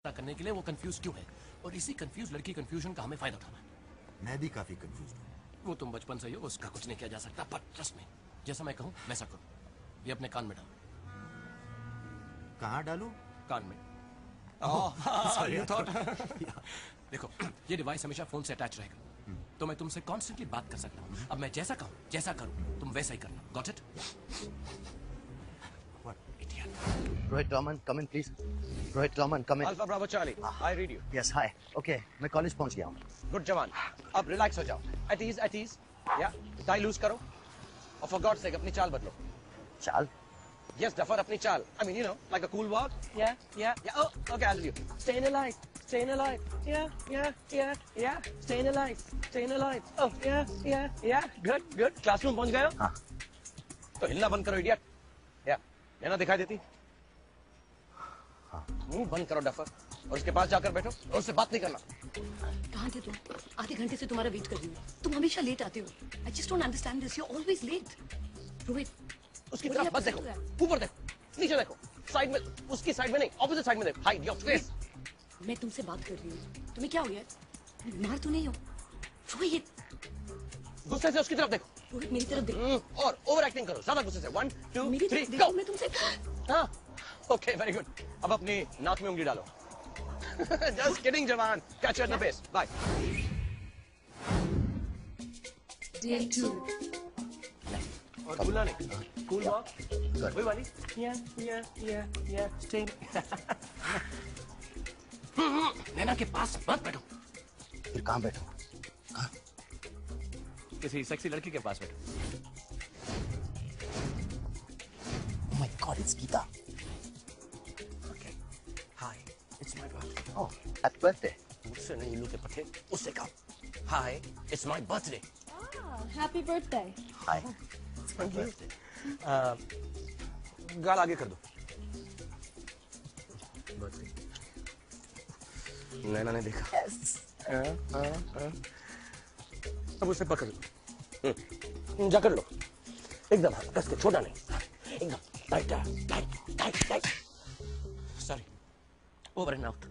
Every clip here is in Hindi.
करने के लिए वो कंफ्यूज क्यों है, और इसी कंफ्यूज लड़की कंफ्यूजन का हमें फायदा उठाना है। मैं भी काफी कंफ्यूज हूँ। वो तुम बचपन से ही हो, उसका कुछ नहीं किया जा सकता, पर ट्रस्ट में जैसा मैं कहूँ वैसा करो। ये अपने कान में डालो। कहाँ डालूं? कान में। Sorry, You thought? देखो, ये डिवाइस हमेशा फोन से अटैच रहेगा, तो मैं तुमसे कॉन्स्टेंटली बात कर सकता हूँ। अब मैं जैसा कहूँ जैसा करूँ तुम वैसा ही करना। Got it? Rohit Raman, come in please. Rohit Raman, come in. Alpha Bravo Charlie, I read you. Yes, hi. Okay, मैं कॉलेज पहुंच गया हूँ. Good जवान. अब रिलैक्स हो जाओ. At ease, at ease. Yeah. Tie loose करो. और for God's sake अपनी चाल बदलो. चाल? Yes, डफर अपनी चाल. I mean, you know, like a cool walk. Yeah, yeah, yeah. Oh, okay, I'll do you. Staying alive, staying alive. Yeah, yeah, yeah, yeah. Staying alive, staying alive. Oh, yeah, yeah, yeah. Good, good. Classroom पहुंच गए हो? हाँ. तो हिलना बंद करो, idiot. Yeah. नैना दिखाई देती? मुंह बंद करो डफर, और उसके पास जाकर बैठो और उससे बात नहीं करना। कहाँ थे तुम? आधे घंटे से तुम्हारा वेट कर रही हूँ। तुम हमेशा लेट आते हो। I just don't understand this. You're always late. Rohit, उसकी तरफ मत देखो, ऊपर देखो, नीचे देखो, साइड में, उसकी साइड में नहीं, ऑपोजिट साइड में देखो। Hide your face. मैं तुमसे बात कर रही हूँ। तुम्हें क्या हो गया? बीमार तो नहीं हो? रोहित, गुस्से से उसकी तरफ देखो। रोहित मेरी तरफ देखो। और ओवर एक्टिंग करो, ज्यादा गुस्से से। 1 2 मेरी 3 तरफ देखो। गो। मैं तुमसे हाँ, ओके, वेरी गुड। अब अपनी नाक में उंगली डालो। जस्ट किडिंग जवान, catch at the base. Bye. Day 2. और भूलना नहीं, कूल वॉक, वही वाली। या, स्टे। नैना के पास मत बैठो। फिर कहाँ बैठो? किसी सेक्सी लड़की के पास बैठो। Oh my God, it's Geeta. Okay. Hi, it's my birthday. Oh, happy birthday. मुझसे नहीं लू के पठे, उससे कहो। Hi, it's my birthday. Happy birthday. Hi. It's my birthday. गाल आगे कर दो। Birthday. नैना ने देखा। Yes. अब उसे पकड़ लो, जाकर लो, एकदम कस के, छोटा नहीं, एकदम tight tight tight tight. Sorry. Over and out.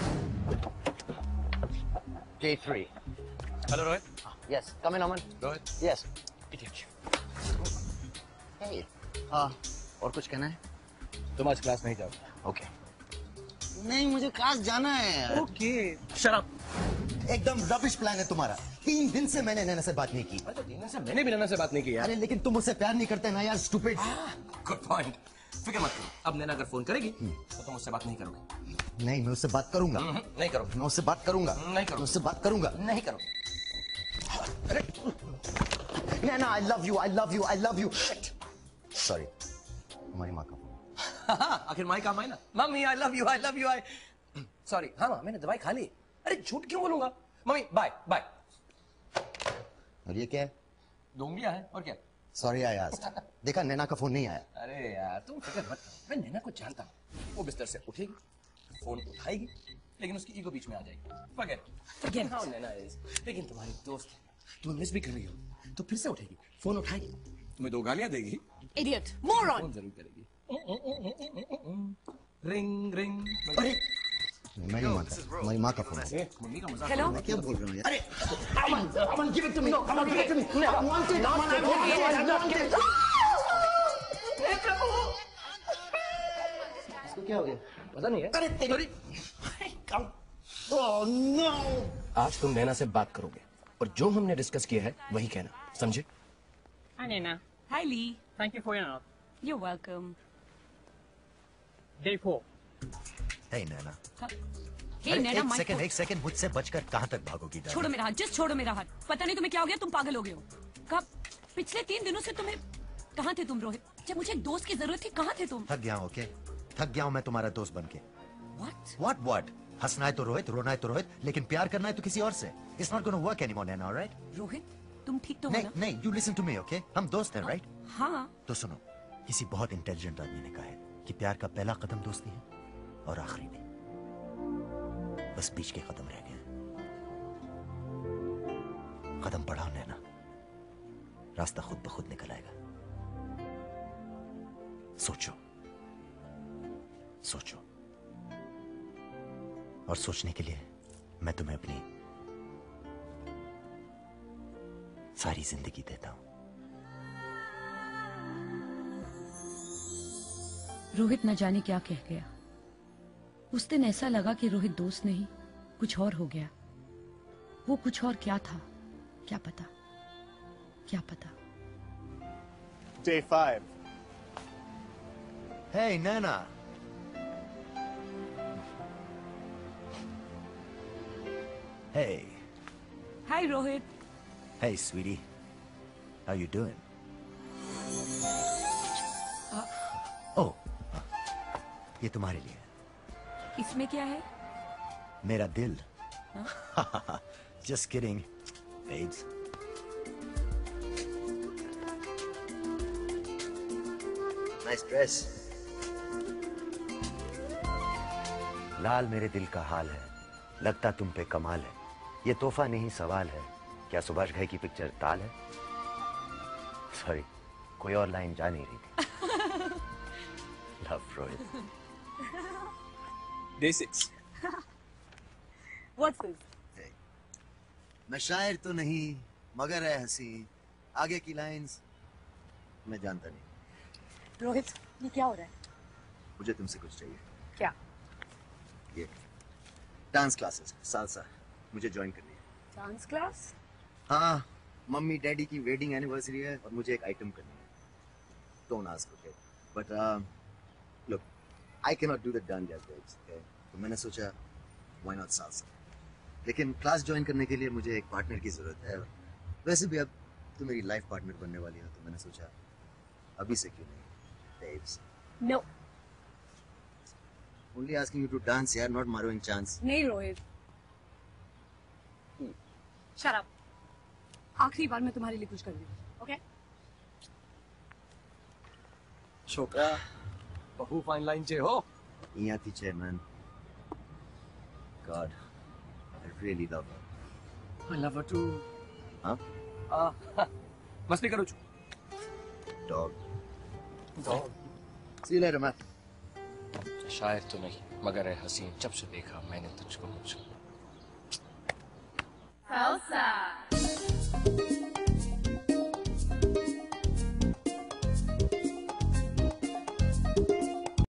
Day 3. Hello, Rohit. Yes, come in, Aman. Rohit. Yes. Idiot. Hey. और कुछ कहना है? तुम आज क्लास नहीं जाओ। Okay. नहीं, मुझे क्लास जाना है। ओके, शराब। एकदम रबिश प्लान है तुम्हारा। 3 दिन से मैंने नैना से बात नहीं की। तो नैना से मैंने भी नैना से बात नहीं की यार। अरे लेकिन तुम मुझसे प्यार नहीं करते ना यार, स्टूपिड। Good point. फिक्र मत करो। अब नैना अगर फोन करेगी तो तुम उससे बात नहीं करोगे। नहीं, मैं उससे बात करूंगा। नहीं करो। मैं उससे बात करूंगा। नहीं करो। मैं उससे बात करूंगा। नहीं करो। नैना, I love you, I love you, I love you. Sorry. हमारी माँ का फोन। आखिर माई काम आए ना। Mummy I love you, I love you, I sorry. हाँ माँ, मैंने दवाई खा ली। अरे झूठ क्यों बोलूंगा? Mummy bye bye. और ये क्या है? 2 उंगलियां हैं और क्या? Sorry, I asked. देखा, नैना का फोन नहीं आया। अरे यार तुम फिक्र मत करो, मैं नैना को जानता हूँ। वो बिस्तर से उठेगी, फोन उठाएगी, लेकिन उसकी ईगो बीच में आ जाएगी। Forget how Naina is। लेकिन तुम्हारी दोस्त है, तुम्हें मिस भी कर रही हो, तो फिर से उठेगी, फोन उठाएगी, तुम्हें 2 गालियां देगी, idiot, moron. फोन जरूर करेगी। Ring ring. अरे मैं नहीं मानता, हमारी माँ का फोन है। मम्मी का मजाक। Hello. मैं क्या बोल रहा हूँ यार? अरे Aman, give it to me. Aman, give it to me. I want it. Aman, I want it. इसको क्या हो गया? पता नहीं है। अरे तेरी। Oh no! आज तुम नैना से बात करोगे और जो हमने डिस्कस किया है वही कहना, समझे? Hi, Nana. Hi, Lee. Thank you for your help. You're welcome. Day 4. Hey Naina. Hey, अरे Nana, my एक सेकंड मुझसे बचकर कहाँ तक भागोगी? darling? छोड़ो मेरा हाथ, जस्ट छोड़ो मेरा हाथ। पता नहीं तुम्हें क्या हो गया, तुम पागल हो गए हो। कब? पिछले 3 दिनों से तुम्हें कहाँ थे तुम रोहित? जब मुझे एक दोस्त की जरूरत थी, कहाँ थे तुम? थक गया हूँ, ओके? थक गया हूँ मैं तुम्हारा दोस्त बनके। What? What? हंसना है तो रोहित, रोना है तो रोहित, लेकिन प्यार करना है तो किसी और से। It's not gonna work anymore, Nana, alright? Rohit, तुम ठीक तो हो नहीं ना? नहीं, you listen to me, okay? हम दोस्त हैं, right? हाँ। तो सुनो, किसी बहुत इंटेलिजेंट आदमी ने कहा है कि प्यार का पहला कदम दोस्ती है और आखिरी नहीं। बस बीच के कदम रह गए हैं। कदम बढ़ाओ नैना, रास्ता खुद ब खुद निकल आएगा। सोचो सोचो। और सोचने के लिए मैं तुम्हें अपनी सारी जिंदगी देता हूं। रोहित न जाने क्या कह गया। उस दिन ऐसा लगा कि रोहित दोस्त नहीं कुछ और हो गया। वो कुछ और क्या था, क्या पता, क्या पता। Day 5. Hey, Nana. Hey. Hi, Rohit. Hey, sweetie. How you doing? Oh, ये तुम्हारे लिए है। इसमें क्या है? मेरा दिल। Just kidding, babes. Nice dress. लाल मेरे दिल का हाल है, लगता तुम पे कमाल है। ये तोहफा नहीं सवाल है, क्या सुभाष घई की पिक्चर ताल है? सॉरी, कोई और लाइन जा नहीं रही थी। Love Rohit. Day 6. What's this? मैं शायर तो नहीं मगर है हंसी, आगे की लाइंस मैं जानता नहीं। रोहित, ये क्या हो रहा है? मुझे तुमसे कुछ चाहिए। क्या? ये डांस क्लासेस, सालसा मुझे ज्वाइन करनी है। Dance class? हाँ, मम्मी डैडी की वेडिंग एनिवर्सरी है और मुझे एक आइटम करनी है। Don't ask, okay? But look, I can not do the dance jazz, okay? तो मैंने सोचा व्हाई नॉट सालसा। लेकिन क्लास ज्वाइन करने के लिए मुझे एक पार्टनर की जरूरत है। वैसे भी अब तुम मेरी लाइफ पार्टनर बनने वाली हो, तो मैंने सोचा अभी से क्यों नहीं, babes? No. Only asking you to dance, यार, not borrowing chance. नहीं रोहित। Shut up. आखिरी बार मैं तुम्हारे लिए कुछ कर रही हूँ, ओके? छोकरा बहु फाइन लाइन जे हो। यहाँ थी chairman. God, I really love her. I love her too. हाँ? मस्ती करो। Dog. See you later, man. शायर तो नहीं मगर है हसीन, जब से देखा मैंने तुझको मुझको। Salsa.